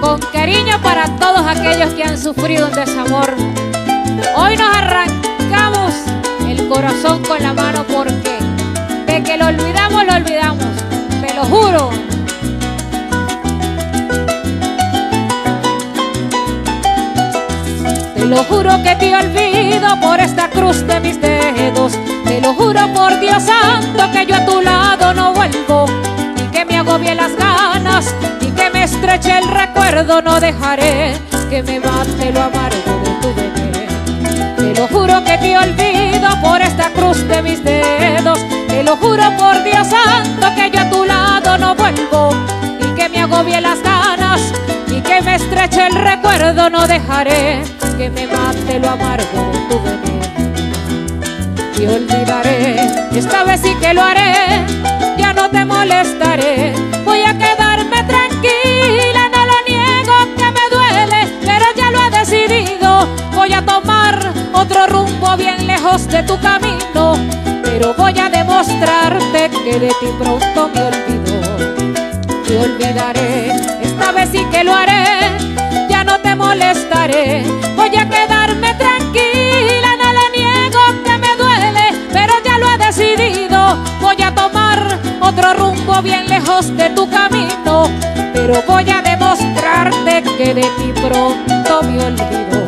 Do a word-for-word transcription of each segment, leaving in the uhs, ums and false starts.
Con cariño para todos aquellos que han sufrido un desamor. Hoy nos arrancamos el corazón con la mano porque de que lo olvidamos, lo olvidamos, te lo juro. Te lo juro que te olvido por esta cruz de mis dedos. Te lo juro por Dios santo que yo a tu lado no vuelvo, y que me agobie las ganas y que me estreche el recuerdo. No dejaré que me mate lo amargo de tu veneno. Te lo juro que te olvido por esta cruz de mis dedos. Te lo juro por Dios santo que yo a tu lado no vuelvo, y que me agobie las ganas y que me estreche el recuerdo. No dejaré que me mate lo amargo de tu veneno. Te olvidaré, esta vez sí que lo haré, ya no te molestaré. Voy a quedarme tranquila, no lo niego que me duele, pero ya lo he decidido. Voy a tomar otro rumbo bien lejos de tu camino, pero voy a demostrarte que de ti pronto me olvido. Te olvidaré, esta vez sí que lo haré, ya no te molestaré. Voy a quedarme tranquila, no lo niego que me duele, pero ya lo he decidido. Voy a tomar otro rumbo bien lejos de tu camino, pero voy a demostrarte que de ti pronto me olvido.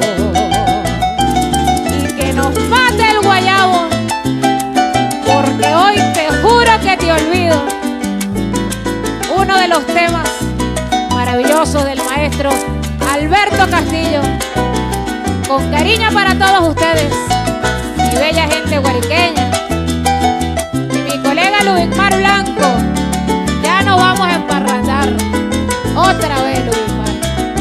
Y que nos mate el guayabo, porque hoy te juro que te olvido. Uno de los temas maravillosos del maestro Alberto Castillo, con cariño para todos ustedes, mi bella gente guariqueña, y mi colega Lubimar Blanco. Ya nos vamos a emparrandar otra vez, Lubimar.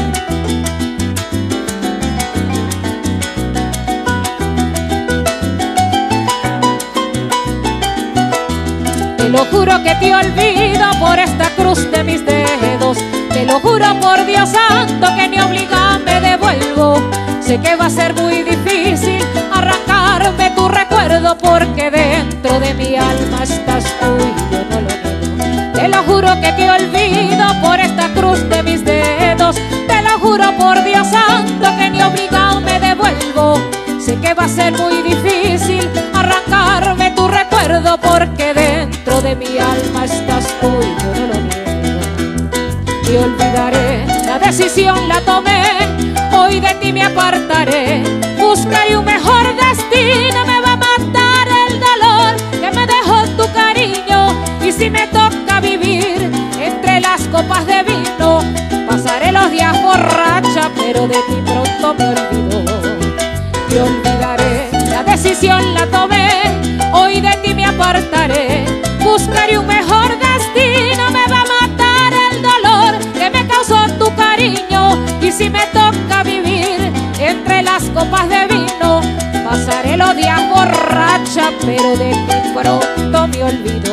Te lo juro que te olvido por esta cruz de mis dedos. Te lo juro por Dios santo que ni obligado me devuelvo. Sé que va a ser muy difícil arrancarme tu recuerdo, porque dentro de mi alma estás tú y yo no lo niego. Te lo juro que te olvido por esta cruz de mis dedos. Te lo juro por Dios santo que ni obligado me devuelvo. Sé que va a ser muy difícil arrancarme tu recuerdo, porque dentro de mi alma estás tú y yo no lo niego. Te olvidaré, la decisión la tomé, hoy de ti me apartaré. Buscaré un mejor destino, me va a matar el dolor que me dejó tu cariño. Y si me toca vivir entre las copas de vino, pasaré los días borracha, pero de ti pronto me olvido. Te olvidaré, la decisión la tomé, hoy de ti me apartaré. Buscaré un mejor destino, me va a matar el dolor que me causó tu cariño. Y si me toca vivir entre las copas de vino, pasaré los días borracha, pero de ti pronto me olvido.